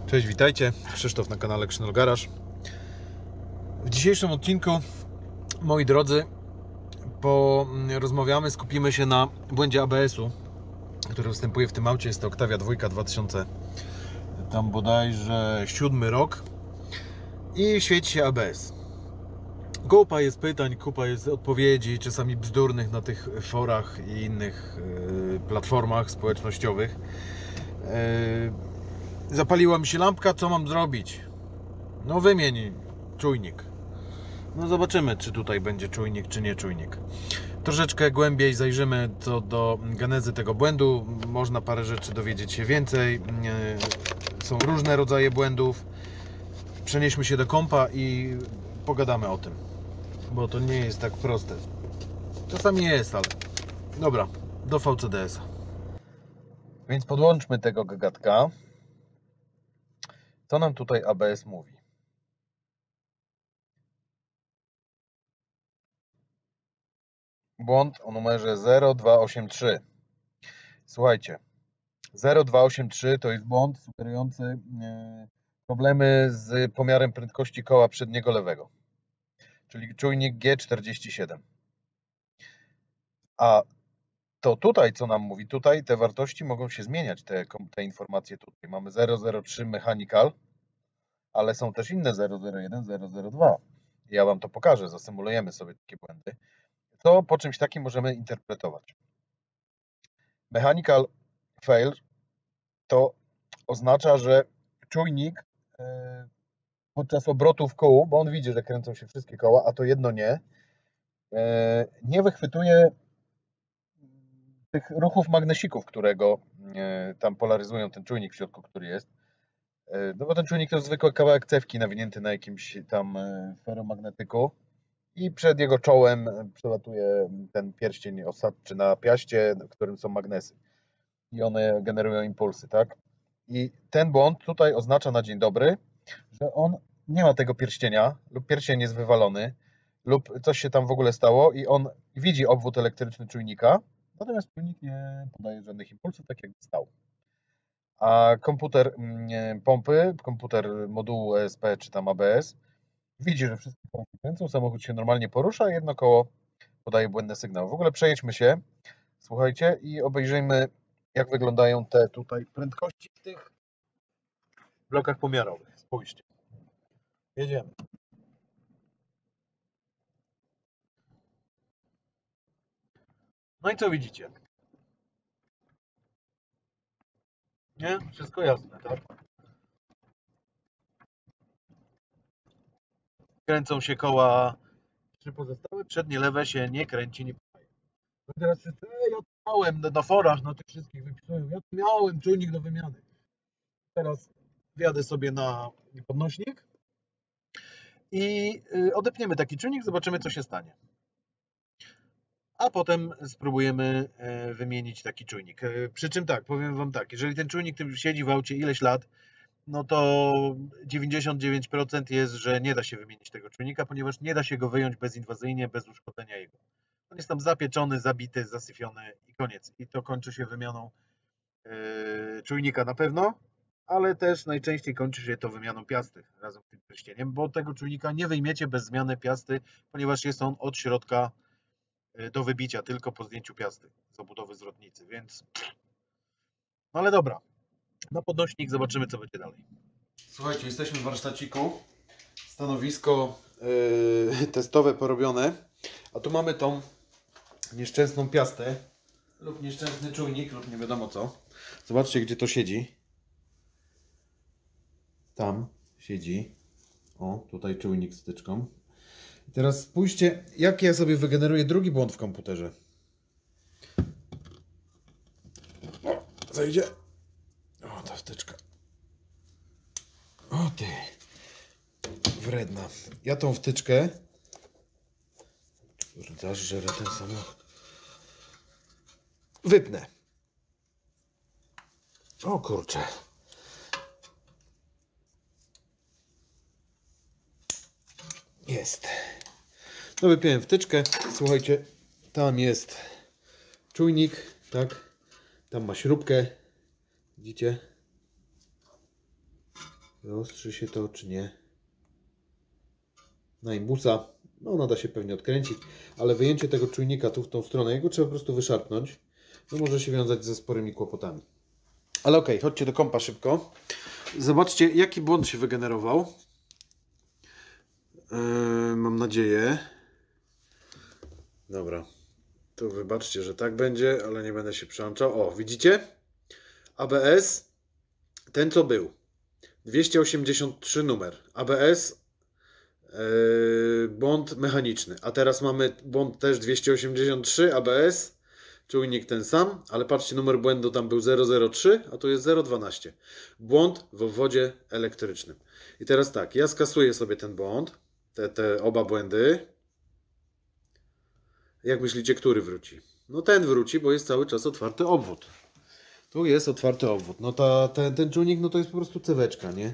Cześć, witajcie. Krzysztof na kanale Krzynol Garage. W dzisiejszym odcinku, moi drodzy, rozmawiamy, skupimy się na błędzie ABS-u, który występuje w tym aucie. Jest to Octavia 2 2000, tam bodajże 7 rok i świeci się ABS. Kupa jest pytań, kupa jest odpowiedzi, czasami bzdurnych na tych forach i innych platformach społecznościowych. Zapaliła mi się lampka, co mam zrobić? No wymień czujnik. No zobaczymy, czy tutaj będzie czujnik, czy nie czujnik. Troszeczkę głębiej zajrzymy co do genezy tego błędu. Można parę rzeczy dowiedzieć się więcej. Są różne rodzaje błędów. Przenieśmy się do kompa i pogadamy o tym, bo to nie jest tak proste. Czasami jest, ale dobra, do VCDS-a. Więc podłączmy tego gagatka. Co nam tutaj ABS mówi? Błąd o numerze 0283. Słuchajcie, 0283 to jest błąd sugerujący problemy z pomiarem prędkości koła przedniego lewego, czyli czujnik G47. A to tutaj, co nam mówi, tutaj te wartości mogą się zmieniać, te informacje tutaj. Mamy 003 mechanical, ale są też inne 001, 002. Ja Wam to pokażę, zasymulujemy sobie takie błędy. Co po czymś takim możemy interpretować? Mechanical fail to oznacza, że czujnik podczas obrotów kół, bo on widzi, że kręcą się wszystkie koła, a to jedno nie wychwytuje tych ruchów magnesików, którego tam polaryzują ten czujnik w środku, który jest. No bo ten czujnik to zwykły kawałek cewki nawinięty na jakimś tam feromagnetyku i przed jego czołem przelatuje ten pierścień osadczy na piaście, w którym są magnesy i one generują impulsy, tak? I ten błąd tutaj oznacza na dzień dobry, że on nie ma tego pierścienia lub pierścień jest wywalony lub coś się tam w ogóle stało i on widzi obwód elektryczny czujnika, natomiast czujnik nie podaje żadnych impulsów, tak jakby stał. A komputer pompy, komputer modułu ESP czy tam ABS widzi, że wszystkie koła się kręcą, samochód się normalnie porusza, a jedno koło podaje błędny sygnał. W ogóle przejedźmy się, słuchajcie, i obejrzyjmy, jak wyglądają te tutaj prędkości w tych blokach pomiarowych. Spójrzcie. Jedziemy. No i co widzicie? Nie? Wszystko jasne, tak? Kręcą się koła 3 pozostałe, przednie lewe się nie kręci, nie podaje. No i teraz wszyscy, ja to miałem na forach, na tych wszystkich wypisują, ja to miałem czujnik do wymiany. Teraz wjadę sobie na podnośnik i odepniemy taki czujnik, zobaczymy, co się stanie. A potem spróbujemy wymienić taki czujnik. Przy czym tak, powiem Wam tak, jeżeli ten czujnik siedzi w aucie ileś lat, no to 99% jest, że nie da się wymienić tego czujnika, ponieważ nie da się go wyjąć bezinwazyjnie, bez uszkodzenia jego. On jest tam zapieczony, zabity, zasyfiony i koniec. I to kończy się wymianą czujnika na pewno, ale też najczęściej kończy się to wymianą piasty razem z tym pierścieniem, bo tego czujnika nie wyjmiecie bez zmiany piasty, ponieważ jest on od środka do wybicia tylko po zdjęciu piasty z obudowy zwrotnicy, więc no ale dobra, na podnośnik zobaczymy, co będzie dalej. Słuchajcie, jesteśmy w warsztaciku, stanowisko testowe porobione, a tu mamy tą nieszczęsną piastę lub nieszczęsny czujnik lub nie wiadomo co. Zobaczcie, gdzie to siedzi. Tam siedzi. O, tutaj czujnik z wtyczką. I teraz spójrzcie, jak ja sobie wygeneruję drugi błąd w komputerze. O, zajdzie. O, ta wtyczka. O ty. Wredna. Ja tą wtyczkę... Zażerę ten samochód. Wypnę. O kurczę. Jest. No wypiąłem wtyczkę. Słuchajcie, tam jest czujnik, tak? Tam ma śrubkę. Widzicie? Wyostrzy się to, czy nie? Na imbusa. No, ona da się pewnie odkręcić, ale wyjęcie tego czujnika tu w tą stronę, jego trzeba po prostu wyszarpnąć. No może się wiązać ze sporymi kłopotami. Ale okej, chodźcie do kompa szybko. Zobaczcie, jaki błąd się wygenerował. Mam nadzieję. Dobra. Tu wybaczcie, że tak będzie, ale nie będę się przełączał. O, widzicie? ABS, ten co był. 283 numer. ABS, błąd mechaniczny. A teraz mamy błąd też 283, ABS, czujnik ten sam, ale patrzcie, numer błędu tam był 003, a tu jest 012. Błąd w obwodzie elektrycznym. I teraz tak, ja skasuję sobie ten błąd, te oba błędy. Jak myślicie, który wróci? No ten wróci, bo jest cały czas otwarty obwód. Tu jest otwarty obwód. No ten czujnik, no to jest po prostu ceweczka, nie?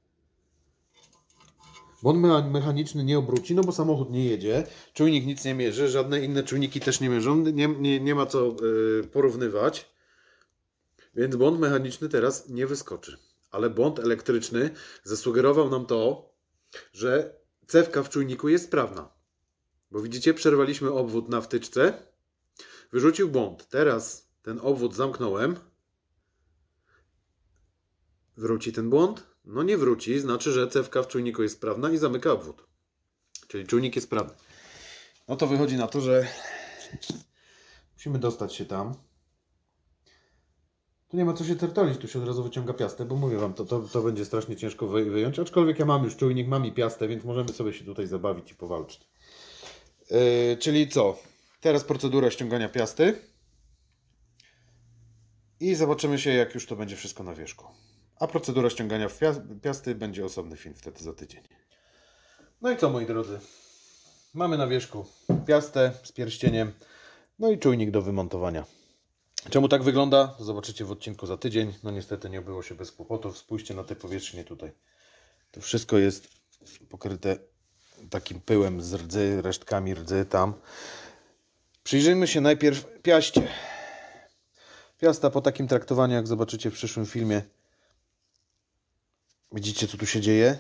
Błąd mechaniczny nie obróci, no bo samochód nie jedzie. Czujnik nic nie mierzy, żadne inne czujniki też nie mierzą. Nie ma co porównywać. Więc błąd mechaniczny teraz nie wyskoczy. Ale błąd elektryczny zasugerował nam to, że cewka w czujniku jest sprawna. Bo widzicie, przerwaliśmy obwód na wtyczce. Wyrzucił błąd. Teraz ten obwód zamknąłem. Wróci ten błąd? No nie wróci, znaczy, że cewka w czujniku jest sprawna i zamyka obwód. Czyli czujnik jest sprawny. No to wychodzi na to, że musimy dostać się tam. Tu nie ma co się tertolić, tu się od razu wyciąga piastę, bo mówię wam, to będzie strasznie ciężko wyjąć. Aczkolwiek ja mam już czujnik, mam i piastę, więc możemy sobie się tutaj zabawić i powalczyć. Czyli co? Teraz procedura ściągania piasty. I zobaczymy się, jak już to będzie wszystko na wierzchu. A procedura ściągania piasty będzie osobny film wtedy za tydzień. No i co, moi drodzy? Mamy na wierzchu piastę z pierścieniem, no i czujnik do wymontowania. Czemu tak wygląda? To zobaczycie w odcinku za tydzień. No niestety nie obyło się bez kłopotów. Spójrzcie na te powierzchnie tutaj. To wszystko jest pokryte takim pyłem z rdzy, resztkami rdzy tam. Przyjrzyjmy się najpierw piaście. Piasta po takim traktowaniu, jak zobaczycie w przyszłym filmie. Widzicie, co tu się dzieje?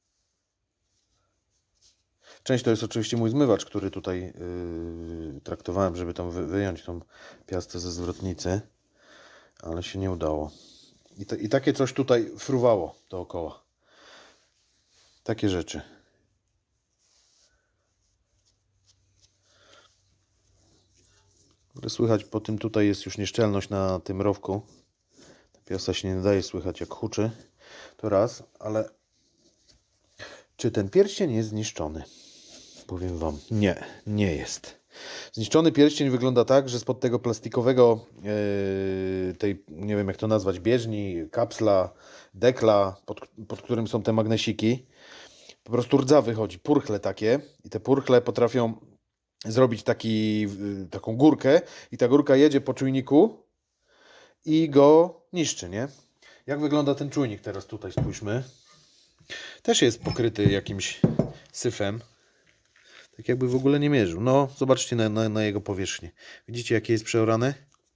Część to jest oczywiście mój zmywacz, który tutaj traktowałem, żeby tam wyjąć tą piastę ze zwrotnicy. Ale się nie udało. I takie coś tutaj fruwało dookoła. Takie rzeczy. Słychać po tym, tutaj jest już nieszczelność na tym rowku. Ta piasta się nie nadaje, słychać jak huczy. To raz, ale czy ten pierścień jest zniszczony? Powiem wam, nie jest. Zniszczony pierścień wygląda tak, że spod tego plastikowego, tej, nie wiem jak to nazwać, bieżni, kapsla, dekla, pod którym są te magnesiki, po prostu rdza wychodzi, purchle takie i te purchle potrafią zrobić taką górkę i ta górka jedzie po czujniku i go niszczy, nie? Jak wygląda ten czujnik teraz tutaj, spójrzmy. Też jest pokryty jakimś syfem. Tak jakby w ogóle nie mierzył. No, zobaczcie na jego powierzchnię. Widzicie, jakie jest przeorane?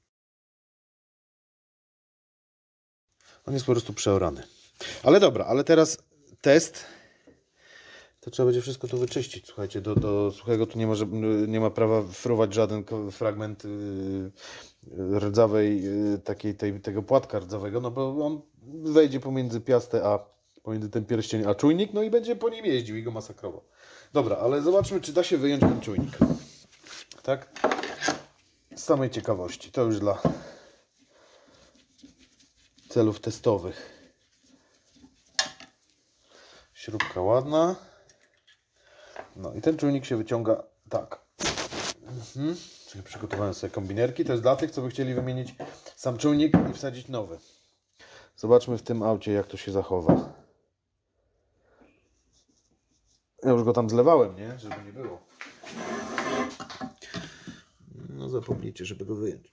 On jest po prostu przeorany. Ale dobra, ale teraz test. To trzeba będzie wszystko tu wyczyścić. Słuchajcie, do suchego tu nie ma prawa fruwać żaden fragment rdzawej, tego płatka rdzawego, no bo on wejdzie pomiędzy piastę pomiędzy ten pierścień a czujnik, no i będzie po nim jeździł i go masakrował. Dobra, ale zobaczmy, czy da się wyjąć ten czujnik. Tak? Z samej ciekawości. To już dla celów testowych. Śrubka ładna. No i ten czujnik się wyciąga tak. Przygotowałem sobie kombinerki. To jest dla tych, co by chcieli wymienić sam czujnik i wsadzić nowy. Zobaczmy w tym aucie, jak to się zachowa. Ja już go tam zlewałem, nie? Żeby nie było. No zapomnijcie, żeby go wyjąć.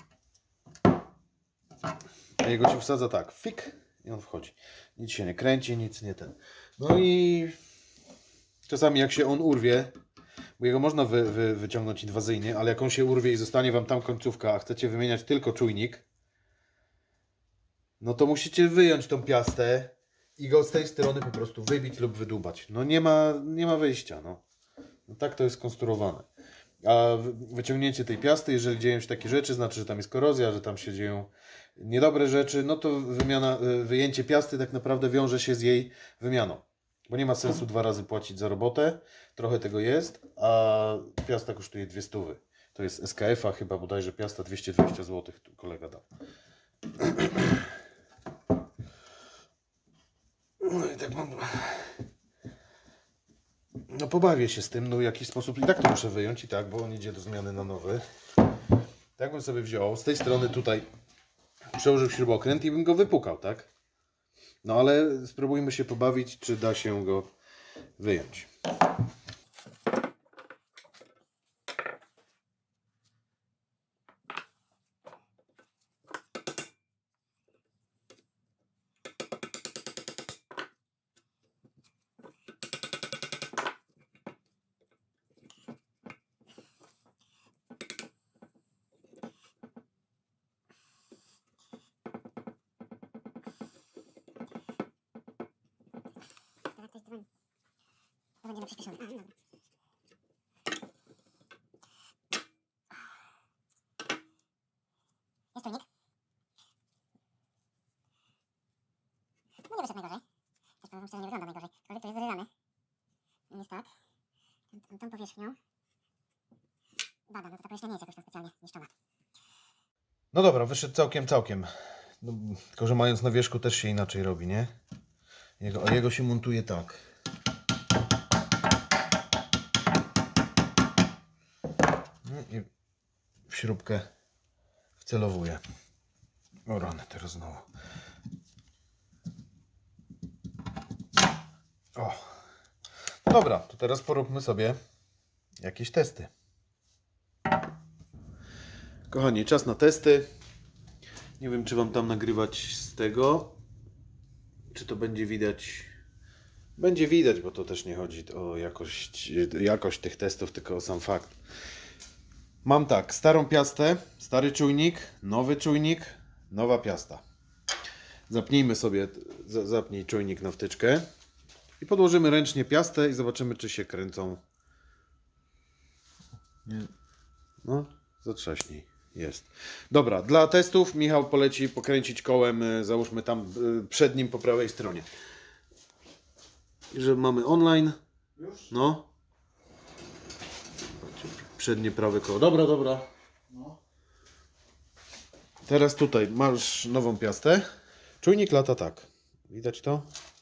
A jego się wsadza tak. Fik i on wchodzi. Nic się nie kręci, nic nie ten. No i czasami jak się on urwie, bo jego można wyciągnąć inwazyjnie, ale jak on się urwie i zostanie wam tam końcówka, a chcecie wymieniać tylko czujnik, no to musicie wyjąć tą piastę i go z tej strony po prostu wybić lub wydłubać. No nie ma wyjścia. No tak to jest skonstruowane. A wyciągnięcie tej piasty, jeżeli dzieją się takie rzeczy, znaczy, że tam jest korozja, że tam się dzieją niedobre rzeczy, no to wyjęcie piasty tak naprawdę wiąże się z jej wymianą. Bo nie ma sensu 2 razy płacić za robotę, trochę tego jest, a piasta kosztuje 200. To jest SKF-a chyba bodajże piasta 220 zł, kolega dał. No i tak mam... No pobawię się z tym, no w jakiś sposób i tak to muszę wyjąć i tak, bo on idzie do zmiany na nowy. Tak bym sobie wziął, z tej strony tutaj przełożył śrubokręt i bym go wypukał, tak? No ale spróbujmy się pobawić, czy da się go wyjąć. To będzie na przyspieszony. Dobra. Jest czujnik. No nie wyszedł najgorzej. Też powiem szczerze, nie wygląda najgorzej. Aczkolwiek to jest zrywany. Jest tak. Tą powierzchnią. Bada, no to ta powierzchnia nie jest jakoś tam specjalnie zniszczona. No dobra, wyszedł całkiem. No, tylko że mając na wierzchu też się inaczej robi, nie? Jego się montuje tak. No i w śrubkę wcelowuje. O rany, teraz znowu. O. Dobra, to teraz poróbmy sobie jakieś testy. Kochani, czas na testy. Nie wiem, czy Wam tam nagrywać z tego. Czy to będzie widać? Będzie widać, bo to też nie chodzi o jakość tych testów, tylko o sam fakt. Mam tak, starą piastę, stary czujnik, nowy czujnik, nowa piasta. Zapnijmy sobie, zapnij czujnik na wtyczkę i podłożymy ręcznie piastę i zobaczymy, czy się kręcą. Nie. No, zatrzaśnij. Jest. Dobra, dla testów Michał poleci pokręcić kołem, załóżmy tam przednim po prawej stronie. I że mamy online. Już? No. Przednie prawe koło. Dobra. No. Teraz tutaj masz nową piastę. Czujnik lata tak. Widać to?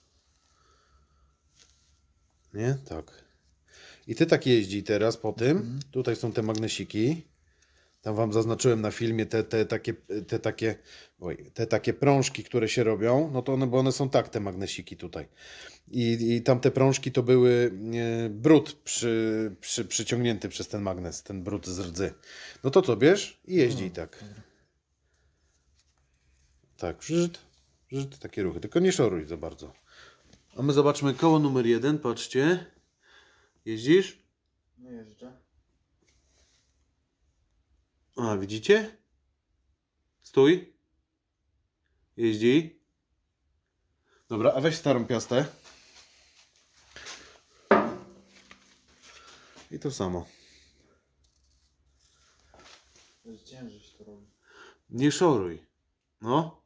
Nie? Tak. I ty tak jeździ teraz po tym. Tutaj są te magnesiki. Tam Wam zaznaczyłem na filmie te takie prążki, które się robią. No to bo one są tak, te magnesiki tutaj. I tamte prążki to były brud przyciągnięty przez ten magnes, ten brud z rdzy. No to co, bierz i jeździ tak. Tak, brzyt, takie ruchy. Tylko nie szoruj za bardzo. A my zobaczmy koło numer 1, patrzcie. Jeździsz? Nie jeżdżę. A, widzicie? Stój. Jeździ. Dobra, a weź starą piastę. I to samo. To jest ciężej się to robi. Nie szoruj. No.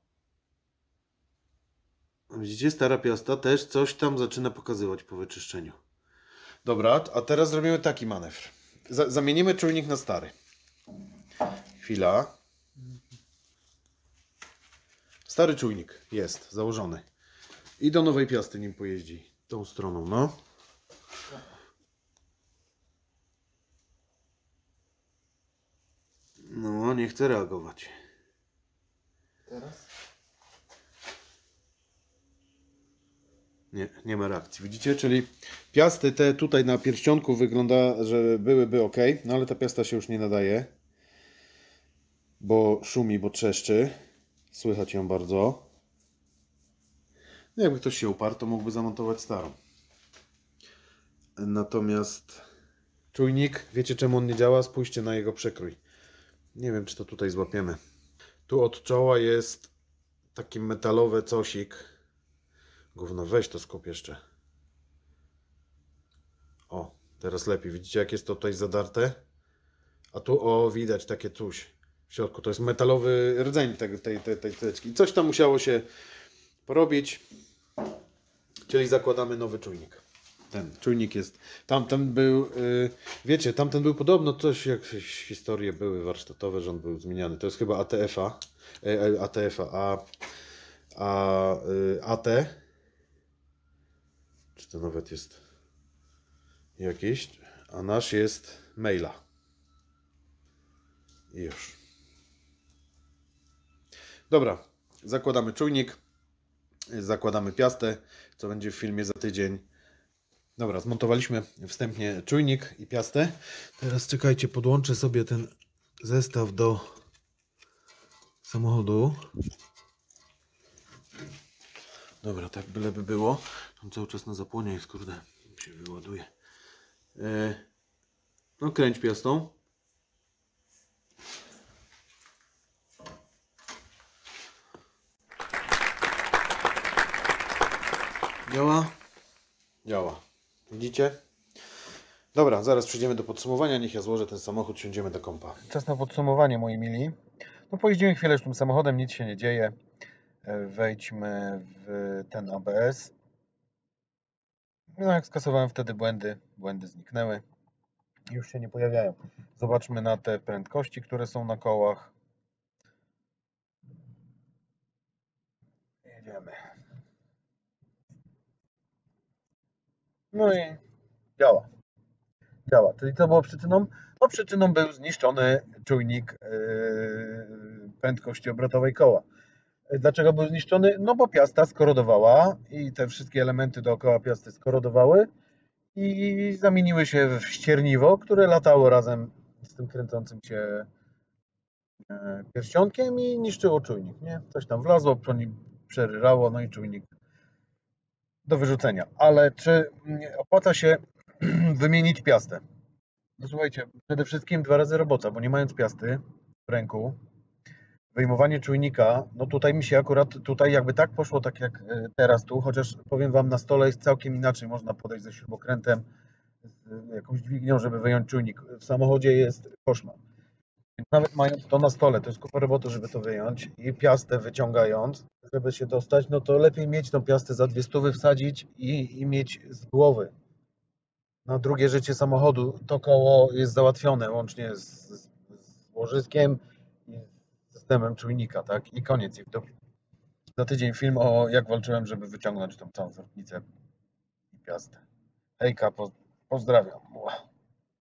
Widzicie, stara piasta też coś tam zaczyna pokazywać po wyczyszczeniu. Dobra, a teraz zrobimy taki manewr. Zamienimy czujnik na stary. Chwila. Stary czujnik jest założony. I do nowej piasty nim pojeździ. Tą stroną, no. No, nie chce reagować. Teraz? Nie ma reakcji. Widzicie? Czyli piasty te tutaj na pierścionku wygląda, że byłyby ok. No ale ta piasta się już nie nadaje. Bo szumi, bo trzeszczy. Słychać ją bardzo. No jakby ktoś się uparł, to mógłby zamontować starą. Natomiast czujnik, wiecie czemu on nie działa? Spójrzcie na jego przekrój. Nie wiem, czy to tutaj złapiemy. Tu od czoła jest taki metalowy cosik. Gówno, weź to skup jeszcze. O, teraz lepiej. Widzicie, jak jest to tutaj zadarte? A tu, o, widać takie coś w środku. To jest metalowy rdzeń tej teczki. I coś tam musiało się porobić. Czyli zakładamy nowy czujnik. Ten czujnik jest. Tamten był, wiecie, tamten był podobno coś, jakieś historie były warsztatowe, że on był zmieniany. To jest chyba AT. Czy to nawet jest jakieś? A nasz jest maila. I już. Dobra, zakładamy czujnik. Zakładamy piastę, co będzie w filmie za tydzień. Dobra, zmontowaliśmy wstępnie czujnik i piastę. Teraz czekajcie, podłączę sobie ten zestaw do samochodu. Dobra, tak byleby było. Tam cały czas na zapłonie jest, kurde, się wyładuje. No kręć piastą. Działa? Działa. Widzicie? Dobra, zaraz przejdziemy do podsumowania. Niech ja złożę ten samochód, siądziemy do kompa. Czas na podsumowanie, moi mili. No pojeździmy chwilę już tym samochodem, nic się nie dzieje. Wejdźmy w ten ABS. No jak skasowałem wtedy błędy zniknęły. Już się nie pojawiają. Zobaczmy na te prędkości, które są na kołach. Jedziemy. No i działa. Działa. Czyli co było przyczyną? No przyczyną był zniszczony czujnik prędkości obrotowej koła. Dlaczego był zniszczony? No bo piasta skorodowała i te wszystkie elementy dookoła piasty skorodowały i zamieniły się w ścierniwo, które latało razem z tym kręcącym się pierścionkiem i niszczyło czujnik. Nie? Coś tam wlazło, przeryrało, no i czujnik do wyrzucenia. Ale czy opłaca się wymienić piastę? No słuchajcie, przede wszystkim 2 razy robota, bo nie mając piasty w ręku, wyjmowanie czujnika, no tutaj mi się akurat, tutaj jakby tak poszło, tak jak teraz tu, chociaż powiem Wam, na stole jest całkiem inaczej, można podejść ze śrubokrętem, z jakąś dźwignią, żeby wyjąć czujnik. W samochodzie jest koszmar. Nawet mając to na stole, to jest kupa roboty, żeby to wyjąć i piastę wyciągając, żeby się dostać, no to lepiej mieć tą piastę za 200 wsadzić i mieć z głowy. Na drugie życie samochodu to koło jest załatwione łącznie z łożyskiem i systemem czujnika, tak? I koniec. I za tydzień film o jak walczyłem, żeby wyciągnąć tą całą sortnicę i piastę. Hejka, pozdrawiam.